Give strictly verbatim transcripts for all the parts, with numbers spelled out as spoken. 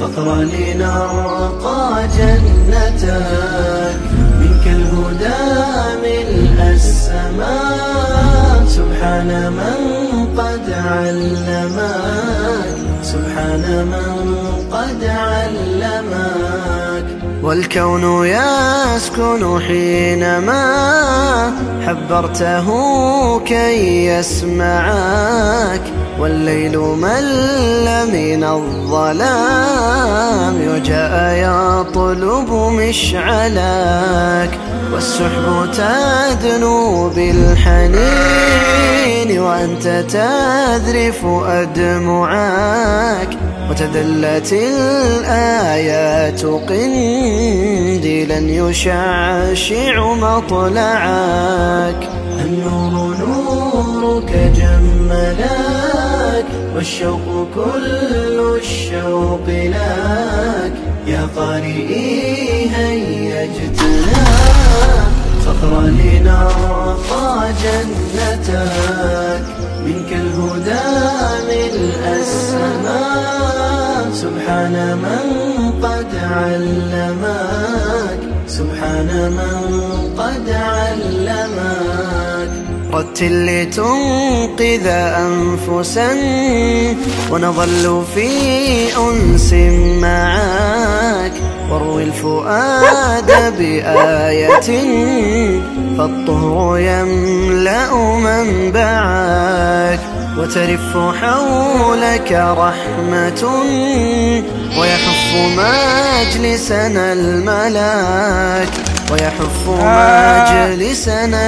صخرة لنرقى جنتك، منك الهدى ملء السماء، سبحان من قد علمك، سبحان من قد علمك. والكون يسكن حينما حبرته كي يسمعك، والليل مل من الظلام وجاء يطلب مشعلك، والسحب تدنو بالحنين وأنت تذرف أدمعك، وتدلت الآيات قنديلا يشعشع مطلعك. النور نورك جملك، والشوق كل الشوق لك، يا قارئي هيا اجتنا صخرة لنرقى جنتك، منك الهدى ملء السماء، سبحان من قد علمك، سبحان من قد علمك. رتل لتنقذ أنفسا ونظل في أنس معك، واروي الفؤاد بآية فالطهر يملأ منبعك، وترف حولك رحمة ويحف مجلسنا الملاك، ويحف مجلسنا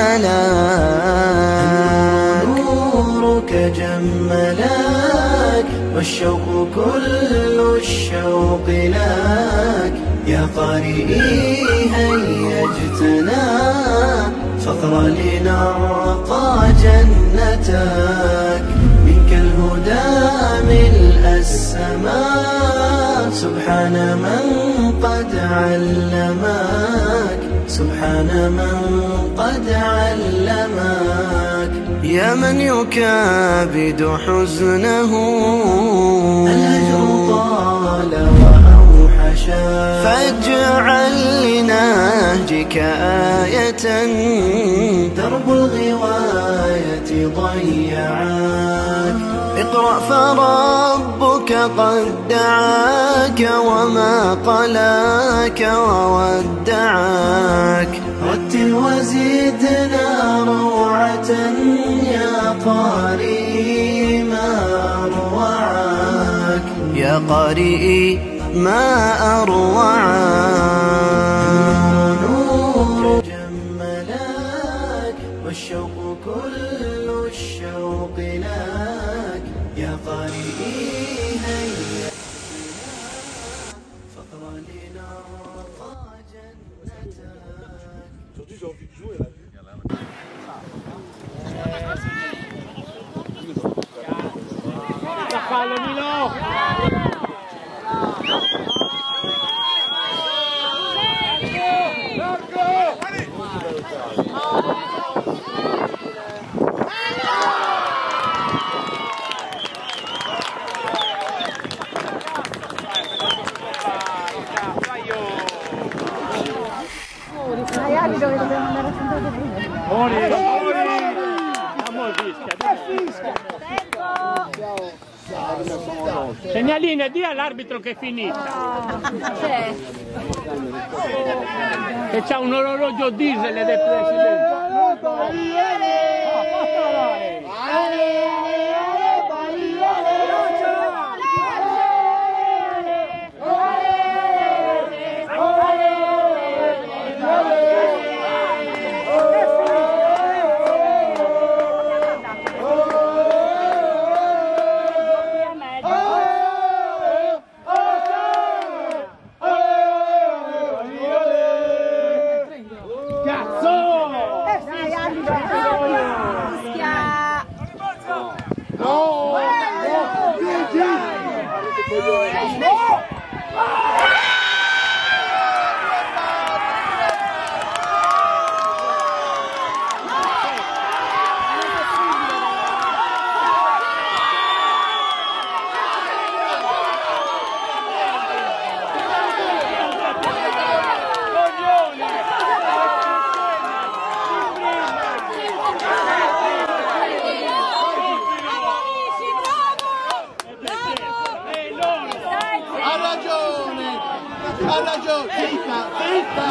الملاك. نورك جملك، والشوق كل الشوق لك، يا قارئي هيا اجتنا صخرة لنرقى جنتك، منك الهدى ملء السماء، سبحان من قد علمك، سبحان من قد علمك. يا من يكابد حزنه الهجر طال وأوحشا، فاجعل لنهجك آية درب الغواية ضيعاك. اقرأ فربك قد دعاك وما قلاك وودعاك، رتل وزدنا روعة يا قارئي ما أروعك، يا قارئي ما أروعك. نور جملك، والشوق كل الشوق لك، يا قارئي هيا صخرة لنرقى جنتك. Aujourd'hui j'ai envie de jouer là. Fallo Milo! Dove dobbiamo andare a sentire prima? Mori! Amore, fischia! Segnalina, di all'arbitro che è finita. C'è. Che c'ha un orologio diesel ed è presidente. Fischia! Ha ragione! Zitta, zitta,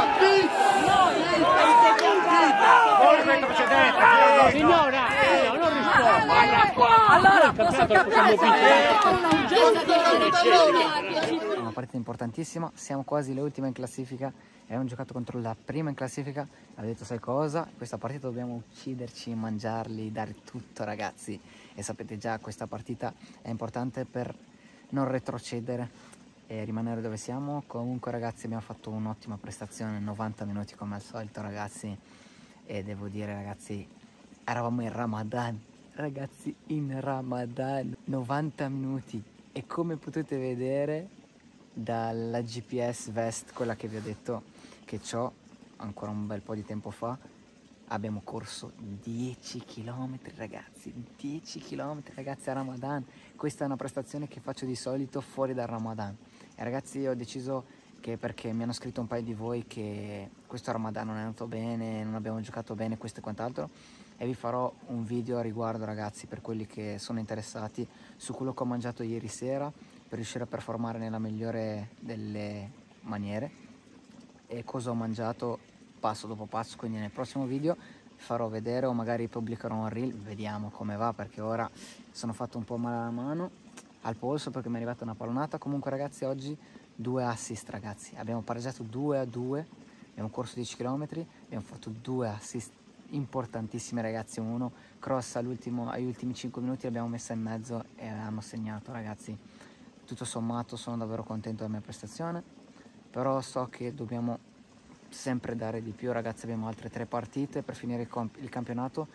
zitta! Voi retrocedete! Signora, io non rispondo! Allora, posso capire È una partita importantissima, siamo quasi le ultime in classifica. Abbiamo giocato contro la prima in classifica. Ha detto sai cosa? Questa partita dobbiamo ucciderci, mangiarli, dare tutto ragazzi. E sapete già questa partita è importante per non retrocedere e rimanere dove siamo. Comunque ragazzi abbiamo fatto un'ottima prestazione, novanta minuti come al solito ragazzi. E devo dire ragazzi, eravamo in Ramadan. Ragazzi in Ramadan, novanta minuti. E come potete vedere dalla G P S Vest, quella che vi ho detto che ho ancora un bel po' di tempo fa, abbiamo corso dieci chilometri ragazzi, dieci chilometri ragazzi a Ramadan. Questa è una prestazione che faccio di solito fuori dal Ramadan. E ragazzi io ho deciso che, perché mi hanno scritto un paio di voi che questo Ramadan non è andato bene, non abbiamo giocato bene, questo e quant'altro, e vi farò un video a riguardo ragazzi per quelli che sono interessati su quello che ho mangiato ieri sera per riuscire a performare nella migliore delle maniere e cosa ho mangiato passo dopo passo. Quindi nel prossimo video farò vedere o magari pubblicherò un reel, vediamo come va, perché ora sono fatto un po' male alla mano, al polso, perché mi è arrivata una pallonata. Comunque ragazzi oggi due assist ragazzi, abbiamo pareggiato due a due, abbiamo corso dieci chilometri, abbiamo fatto due assist importantissimi ragazzi. Uno cross all'ultimo, agli ultimi cinque minuti l'abbiamo messa in mezzo e hanno segnato ragazzi. Tutto sommato sono davvero contento della mia prestazione, però so che dobbiamo sempre dare di più ragazzi. Abbiamo altre tre partite per finire il, comp il campionato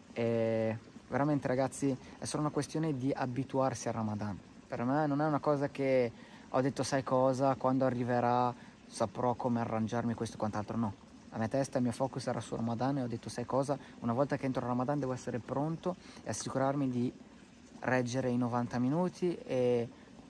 e veramente ragazzi è solo una questione di abituarsi al Ramadan. Per me non è una cosa che ho detto sai cosa, quando arriverà saprò come arrangiarmi questo e quant'altro, no. La mia testa, il mio focus era su Ramadan e ho detto sai cosa, una volta che entro il Ramadan devo essere pronto e assicurarmi di reggere i novanta minuti. E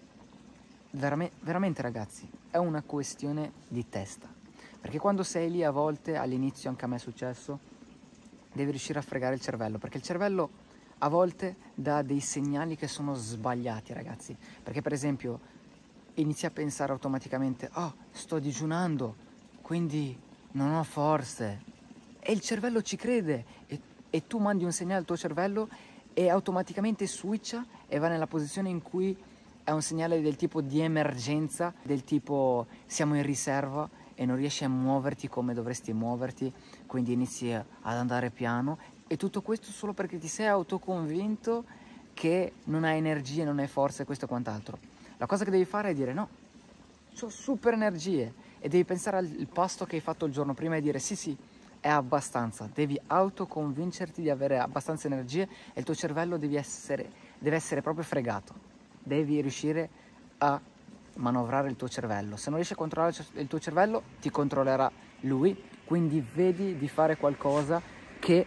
veramente, veramente ragazzi è una questione di testa, perché quando sei lì a volte, all'inizio anche a me è successo, devi riuscire a fregare il cervello, perché il cervello a volte dà dei segnali che sono sbagliati ragazzi, perché per esempio inizi a pensare automaticamente oh sto digiunando quindi non ho forze, e il cervello ci crede e, e tu mandi un segnale al tuo cervello e automaticamente switcha e va nella posizione in cui è un segnale del tipo di emergenza, del tipo siamo in riserva e non riesci a muoverti come dovresti muoverti, quindi inizi ad andare piano, e tutto questo solo perché ti sei autoconvinto che non hai energie, non hai forze, questo e quant'altro. La cosa che devi fare è dire no, ho super energie, e devi pensare al pasto che hai fatto il giorno prima e dire sì sì, è abbastanza. Devi autoconvincerti di avere abbastanza energie e il tuo cervello devi essere, deve essere proprio fregato. Devi riuscire a manovrare il tuo cervello. Se non riesci a controllare il tuo cervello ti controllerà lui, quindi vedi di fare qualcosa che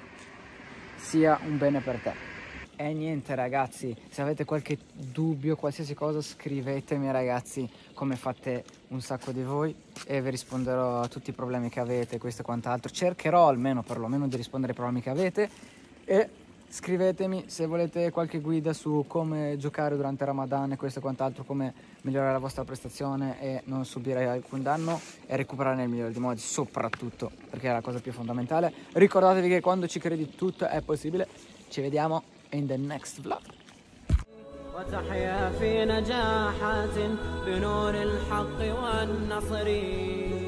sia un bene per te. E niente ragazzi, se avete qualche dubbio, qualsiasi cosa, scrivetemi ragazzi, come fate un sacco di voi, e vi risponderò a tutti i problemi che avete, questo e quant'altro. Cercherò almeno perlomeno di rispondere ai problemi che avete, e scrivetemi se volete qualche guida su come giocare durante Ramadan e questo e quant'altro, come migliorare la vostra prestazione e non subire alcun danno e recuperare nel migliore dei modi, soprattutto perché è la cosa più fondamentale. Ricordatevi che quando ci credi tutto è possibile. Ci vediamo in the next vlog. وتحيا في نجاحات بنور الحق والنصر